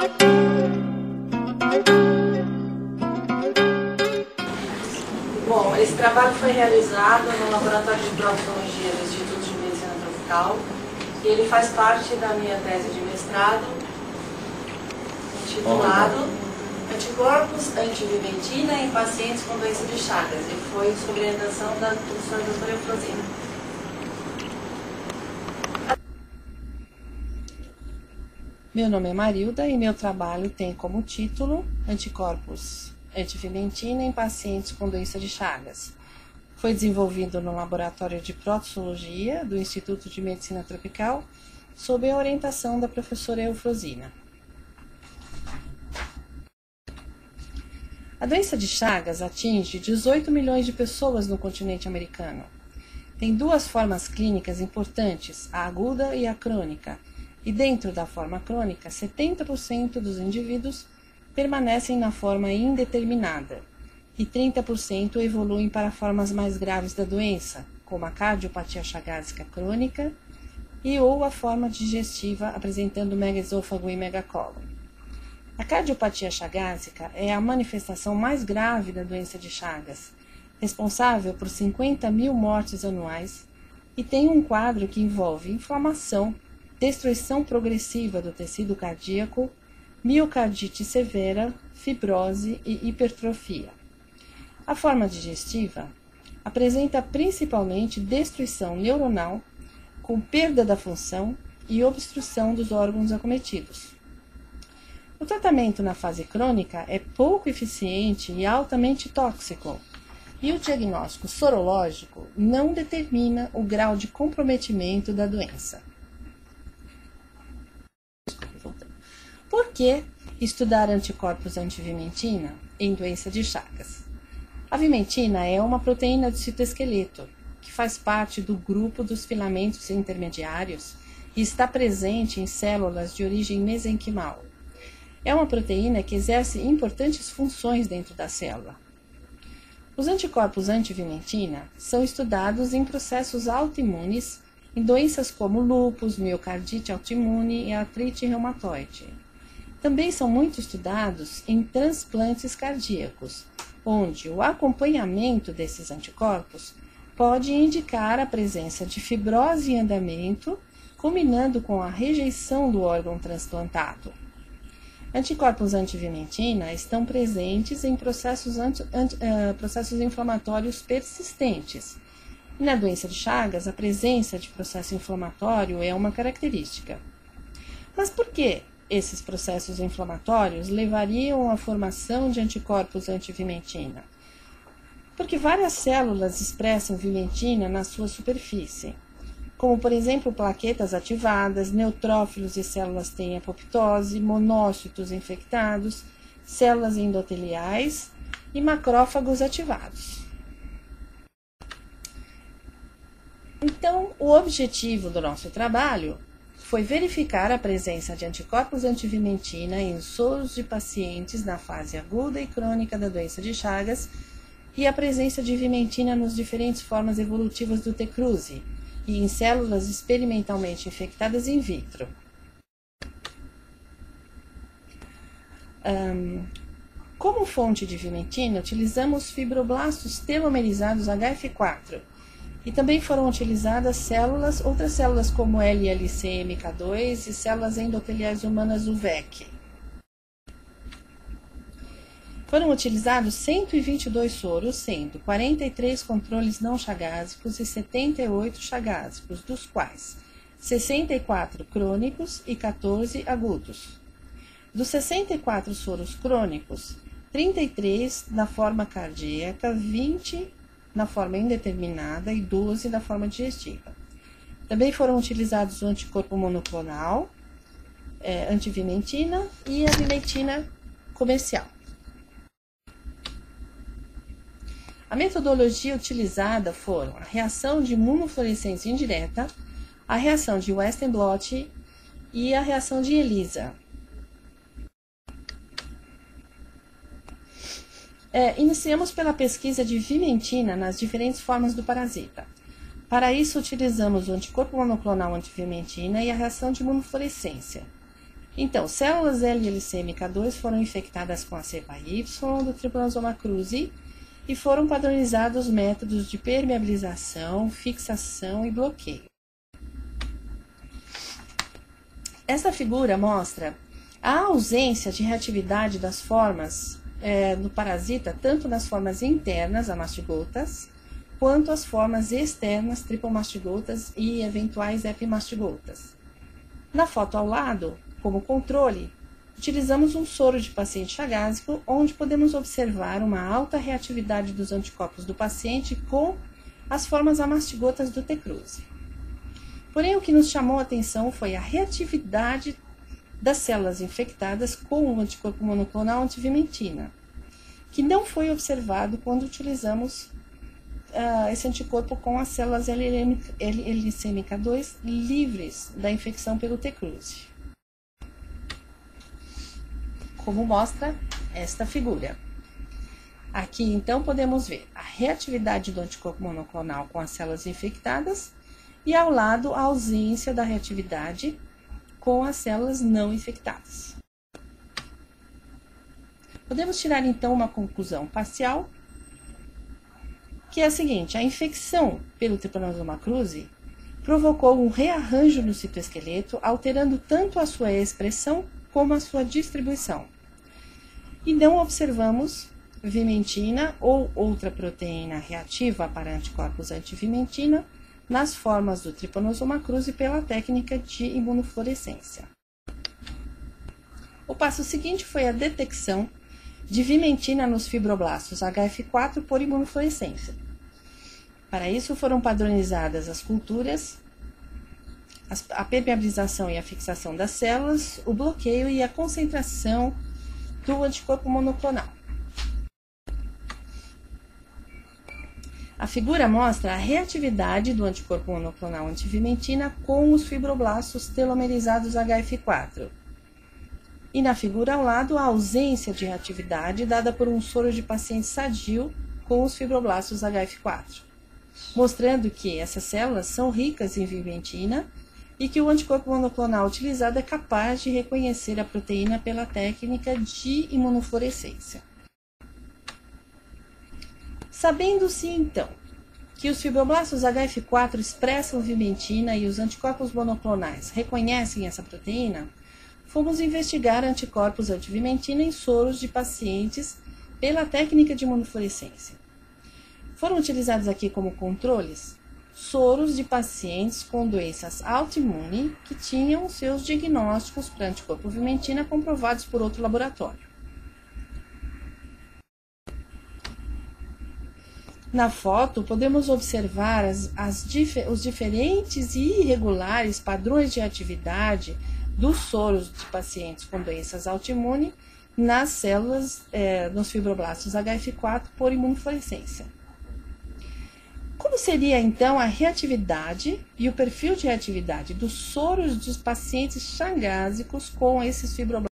Bom, esse trabalho foi realizado no Laboratório de Proctologia do Instituto de Medicina Tropical e ele faz parte da minha tese de mestrado, intitulado Anticorpos antivimentina em pacientes com doença de Chagas, e foi sob orientação da professora doutora Eufrosina. Meu nome é Marilda e meu trabalho tem como título Anticorpos antivimentina em pacientes com doença de Chagas. Foi desenvolvido no Laboratório de Proctologia do Instituto de Medicina Tropical, sob a orientação da professora Eufrosina. A doença de Chagas atinge 18 milhões de pessoas no continente americano. Tem duas formas clínicas importantes, a aguda e a crônica, e dentro da forma crônica, 70% dos indivíduos permanecem na forma indeterminada e 30% evoluem para formas mais graves da doença, como a cardiopatia chagásica crônica e ou a forma digestiva apresentando megaesôfago e megacólon. A cardiopatia chagásica é a manifestação mais grave da doença de Chagas, responsável por 50 mil mortes anuais e tem um quadro que envolve inflamação, destruição progressiva do tecido cardíaco, miocardite severa, fibrose e hipertrofia. A forma digestiva apresenta principalmente destruição neuronal, com perda da função e obstrução dos órgãos acometidos. O tratamento na fase crônica é pouco eficiente e altamente tóxico, e o diagnóstico sorológico não determina o grau de comprometimento da doença. Por que estudar anticorpos antivimentina em doença de Chagas? A vimentina é uma proteína do citoesqueleto, que faz parte do grupo dos filamentos intermediários e está presente em células de origem mesenquimal. É uma proteína que exerce importantes funções dentro da célula. Os anticorpos antivimentina são estudados em processos autoimunes em doenças como lúpus, miocardite autoimune e artrite reumatoide. Também são muito estudados em transplantes cardíacos, onde o acompanhamento desses anticorpos pode indicar a presença de fibrose em andamento, combinando com a rejeição do órgão transplantado. Anticorpos antivimentina estão presentes em processos inflamatórios persistentes. E na doença de Chagas, a presença de processo inflamatório é uma característica. Mas por que esses processos inflamatórios levariam à formação de anticorpos antivimentina? Porque várias células expressam vimentina na sua superfície, como por exemplo plaquetas ativadas, neutrófilos e células T em apoptose, monócitos infectados, células endoteliais e macrófagos ativados. Então, o objetivo do nosso trabalho foi verificar a presença de anticorpos antivimentina em soros de pacientes na fase aguda e crônica da doença de Chagas e a presença de vimentina nas diferentes formas evolutivas do T. cruzi e em células experimentalmente infectadas in vitro. Como fonte de vimentina, utilizamos fibroblastos telomerizados HF4, e também foram utilizadas outras células como LLC-MK2 e células endoteliais humanas UVEC. Foram utilizados 122 soros, sendo 43 controles não chagásicos e 78 chagásicos, dos quais 64 crônicos e 14 agudos. Dos 64 soros crônicos, 33 na forma cardíaca, 20 na forma indeterminada e 12 na forma digestiva. Também foram utilizados o anticorpo monoclonal, antivimentina e a vimentina comercial. A metodologia utilizada foram a reação de imunofluorescência indireta, a reação de Western blot e a reação de ELISA. Iniciamos pela pesquisa de vimentina nas diferentes formas do parasita. Para isso, utilizamos o anticorpo monoclonal antivimentina e a reação de imunofluorescência. Então, células LLCMK2 foram infectadas com a cepa Y do Trypanosoma cruzi e foram padronizados métodos de permeabilização, fixação e bloqueio. Esta figura mostra a ausência de reatividade das formas do parasita, tanto nas formas internas, amastigotas, quanto as formas externas, tripomastigotas e eventuais epimastigotas. Na foto ao lado, como controle, utilizamos um soro de paciente chagásico, onde podemos observar uma alta reatividade dos anticorpos do paciente com as formas amastigotas do T. cruzi. Porém, o que nos chamou a atenção foi a reatividade das células infectadas com o anticorpo monoclonal antivimentina, que não foi observado quando utilizamos esse anticorpo com as células LLCMK2 livres da infecção pelo T. cruzi, como mostra esta figura. Aqui, então, podemos ver a reatividade do anticorpo monoclonal com as células infectadas e, ao lado, a ausência da reatividade com as células não infectadas. Podemos tirar, então, uma conclusão parcial, que é a seguinte: a infecção pelo Trypanosoma cruzi provocou um rearranjo no citoesqueleto, alterando tanto a sua expressão como a sua distribuição. E não observamos vimentina ou outra proteína reativa para anticorpos antivimentina nas formas do Trypanosoma cruzi pela técnica de imunofluorescência. O passo seguinte foi a detecção de vimentina nos fibroblastos HF4 por imunofluorescência. Para isso foram padronizadas as culturas, a permeabilização e a fixação das células, o bloqueio e a concentração do anticorpo monoclonal. A figura mostra a reatividade do anticorpo monoclonal antivimentina com os fibroblastos telomerizados HF4. E na figura ao lado, a ausência de reatividade dada por um soro de paciente sadio com os fibroblastos HF4, mostrando que essas células são ricas em vimentina e que o anticorpo monoclonal utilizado é capaz de reconhecer a proteína pela técnica de imunofluorescência. Sabendo-se, então, que os fibroblastos HF4 expressam vimentina e os anticorpos monoclonais reconhecem essa proteína, fomos investigar anticorpos antivimentina em soros de pacientes pela técnica de imunofluorescência. Foram utilizados aqui como controles soros de pacientes com doenças autoimunes que tinham seus diagnósticos para anticorpo vimentina comprovados por outro laboratório. Na foto, podemos observar os diferentes e irregulares padrões de atividade dos soros de pacientes com doenças autoimunes nas células, nos fibroblastos HF4 por imunofluorescência. Como seria, então, a reatividade e o perfil de reatividade dos soros dos pacientes chagásicos com esses fibroblastos